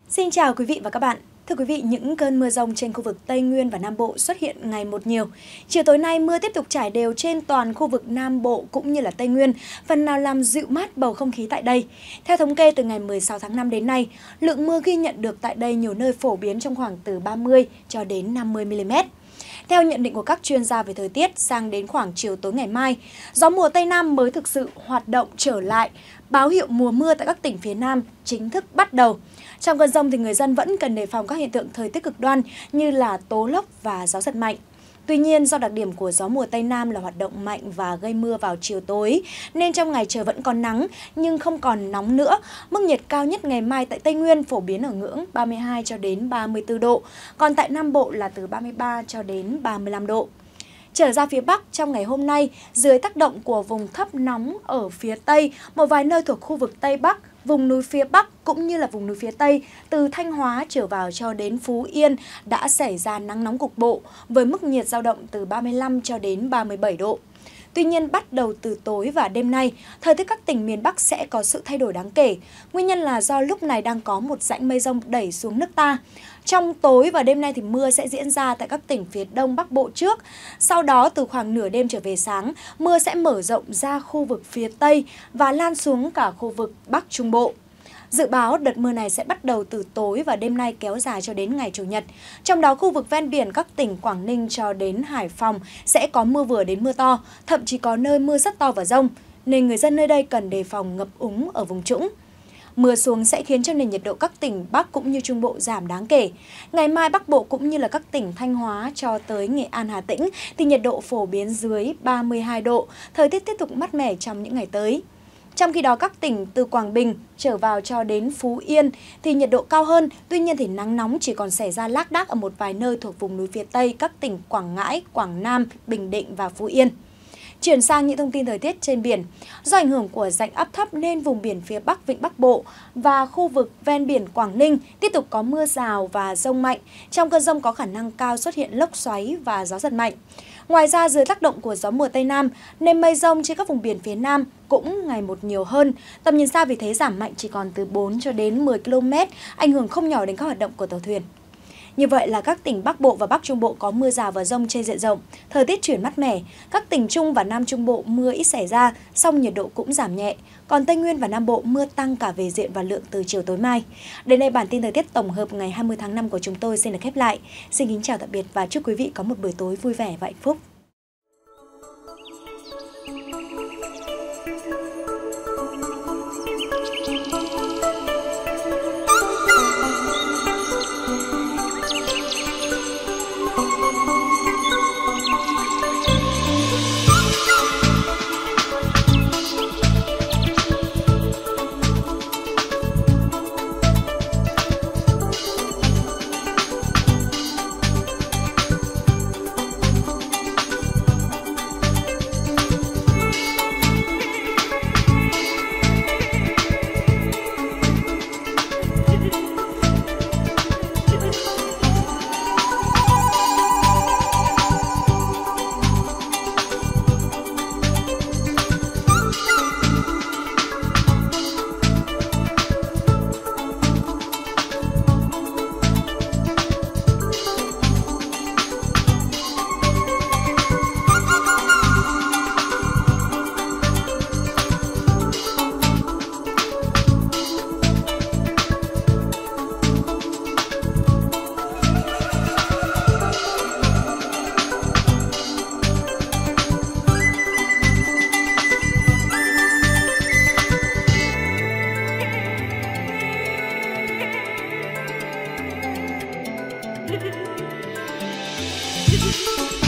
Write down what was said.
Xin chào quý vị và các bạn. Thưa quý vị, những cơn mưa rông trên khu vực Tây Nguyên và Nam Bộ xuất hiện ngày một nhiều. Chiều tối nay, mưa tiếp tục trải đều trên toàn khu vực Nam Bộ cũng như là Tây Nguyên, phần nào làm dịu mát bầu không khí tại đây. Theo thống kê, từ ngày 16 tháng 5 đến nay, lượng mưa ghi nhận được tại đây nhiều nơi phổ biến trong khoảng từ 30 cho đến 50 mm. Theo nhận định của các chuyên gia về thời tiết, sang đến khoảng chiều tối ngày mai, gió mùa Tây Nam mới thực sự hoạt động trở lại, báo hiệu mùa mưa tại các tỉnh phía Nam chính thức bắt đầu. Trong cơn dông thì người dân vẫn cần đề phòng các hiện tượng thời tiết cực đoan như là tố lốc và gió giật mạnh. Tuy nhiên, do đặc điểm của gió mùa Tây Nam là hoạt động mạnh và gây mưa vào chiều tối, nên trong ngày trời vẫn còn nắng nhưng không còn nóng nữa. Mức nhiệt cao nhất ngày mai tại Tây Nguyên phổ biến ở ngưỡng 32 cho đến 34 độ, còn tại Nam Bộ là từ 33 cho đến 35 độ. Trở ra phía Bắc, trong ngày hôm nay, dưới tác động của vùng thấp nóng ở phía Tây, một vài nơi thuộc khu vực Tây Bắc, vùng núi phía Bắc cũng như là vùng núi phía Tây, từ Thanh Hóa trở vào cho đến Phú Yên đã xảy ra nắng nóng cục bộ, với mức nhiệt dao động từ 35 cho đến 37 độ. Tuy nhiên, bắt đầu từ tối và đêm nay, thời tiết các tỉnh miền Bắc sẽ có sự thay đổi đáng kể. Nguyên nhân là do lúc này đang có một rãnh mây rông đẩy xuống nước ta. Trong tối và đêm nay thì mưa sẽ diễn ra tại các tỉnh phía Đông Bắc Bộ trước. Sau đó, từ khoảng nửa đêm trở về sáng, mưa sẽ mở rộng ra khu vực phía Tây và lan xuống cả khu vực Bắc Trung Bộ. Dự báo đợt mưa này sẽ bắt đầu từ tối và đêm nay kéo dài cho đến ngày Chủ nhật. Trong đó, khu vực ven biển các tỉnh Quảng Ninh cho đến Hải Phòng sẽ có mưa vừa đến mưa to, thậm chí có nơi mưa rất to và dông, nên người dân nơi đây cần đề phòng ngập úng ở vùng trũng. Mưa xuống sẽ khiến cho nền nhiệt độ các tỉnh Bắc cũng như Trung Bộ giảm đáng kể. Ngày mai Bắc Bộ cũng như là các tỉnh Thanh Hóa cho tới Nghệ An, Hà Tĩnh thì nhiệt độ phổ biến dưới 32 độ, thời tiết tiếp tục mát mẻ trong những ngày tới. Trong khi đó, các tỉnh từ Quảng Bình trở vào cho đến Phú Yên thì nhiệt độ cao hơn, tuy nhiên thì nắng nóng chỉ còn xảy ra lác đác ở một vài nơi thuộc vùng núi phía Tây, các tỉnh Quảng Ngãi, Quảng Nam, Bình Định và Phú Yên. Chuyển sang những thông tin thời tiết trên biển. Do ảnh hưởng của rãnh áp thấp nên vùng biển phía Bắc Vịnh Bắc Bộ và khu vực ven biển Quảng Ninh tiếp tục có mưa rào và dông mạnh. Trong cơn dông có khả năng cao xuất hiện lốc xoáy và gió giật mạnh. Ngoài ra, dưới tác động của gió mùa Tây Nam nên mây rông trên các vùng biển phía Nam cũng ngày một nhiều hơn. Tầm nhìn xa vì thế giảm mạnh chỉ còn từ 4 cho đến 10 km, ảnh hưởng không nhỏ đến các hoạt động của tàu thuyền. Như vậy là các tỉnh Bắc Bộ và Bắc Trung Bộ có mưa rào và dông trên diện rộng, thời tiết chuyển mát mẻ. Các tỉnh Trung và Nam Trung Bộ mưa ít xảy ra, song nhiệt độ cũng giảm nhẹ. Còn Tây Nguyên và Nam Bộ mưa tăng cả về diện và lượng từ chiều tối mai. Đến đây bản tin thời tiết tổng hợp ngày 20 tháng 5 của chúng tôi xin được khép lại. Xin kính chào tạm biệt và chúc quý vị có một buổi tối vui vẻ và hạnh phúc. Thank you.